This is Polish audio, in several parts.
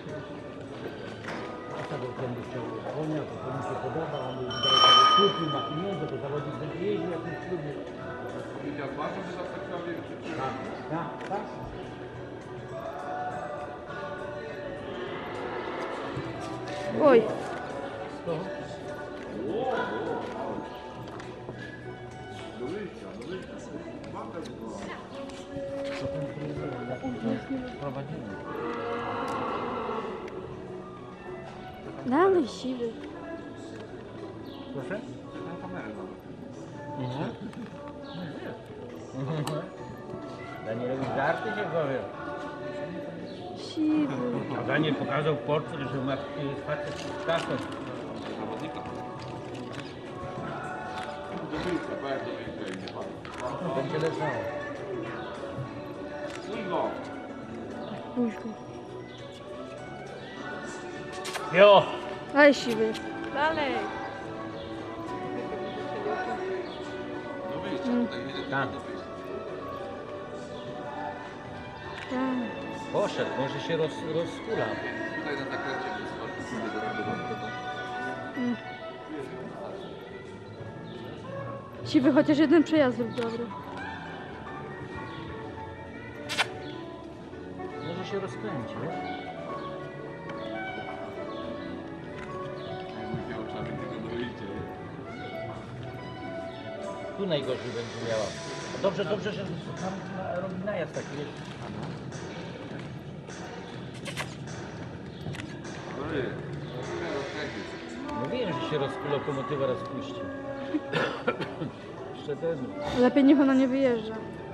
Bo ten by chciał konia, to mu się podoba, on daje sobie kupił, ma pieniądze, to zawodnik będzie jeździł jak w klubie. Widział bardzo, że tak chciał więcej. Tak. Oj. Do wyjścia. Babka była. To ten prowadzimy. Dalej siwy. Proszę? Na kamerę nawet. Daniel robi żarty się powiem. Siwy. A Daniel pokazał portfel, że ma facet z kasą. Zawodnika. Do wyjścia, jak do wyjścia idzie pan. To będzie leżało. Pójdź go. Puść go. Jo! Daj siwy. Dalej. Do wyjścia, tutaj jedzie Tak. do wyjścia. Tak. Poszedł, może się rozkula. Tutaj na zakręcie wyskoczy sobie do tego. Siwy, chociaż jeden przejazd zrób dobry. Może się rozkręci, wiesz? Jak mówi oczami, tylko do wyjścia. Tu najgorzej będzie miała. Dobrze, że tam robi najazd taki, wiesz? Dobry. Rozkręcić. Mówiłem, że się lokomotywa rozpuści. Jeszcze ten. Lepiej niech ona nie wyjeżdża.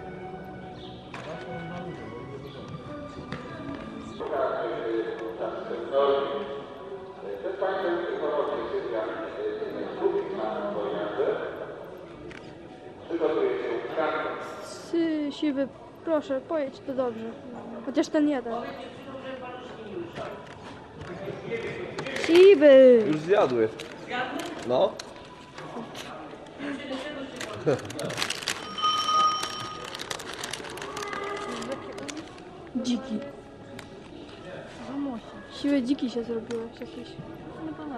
Siwy, proszę, pojedź to dobrze. Chociaż ten jeden. Siwy! Już zjadły. No. Dziki. Siły dziki się zrobiłeś jakieś. No to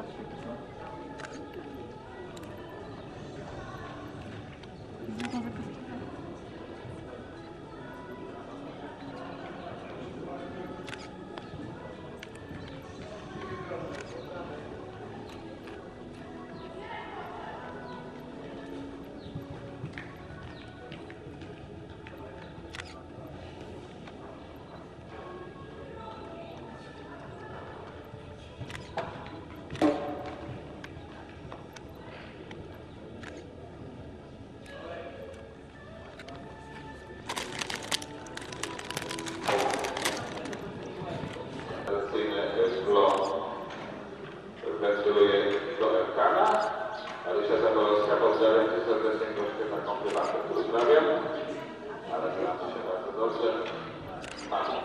Gratuluję do Erkana. Arysia Zaborowska, pozdrawiam Cię serdecznie, goście na komplementę. Pozdrawiam. Ale znacie się bardzo dobrze. Mamy.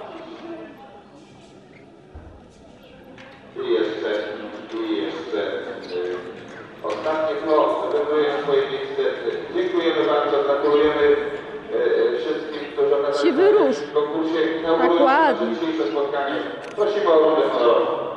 I jeszcze ostatnie kolo zajmuje swoje miejsce. Dziękujemy bardzo, gratulujemy wszystkim, którzy Siwy róż. w konkursie. Tak ładnie. Dzisiejsze spotkanie. Prosimy o rundę honorową.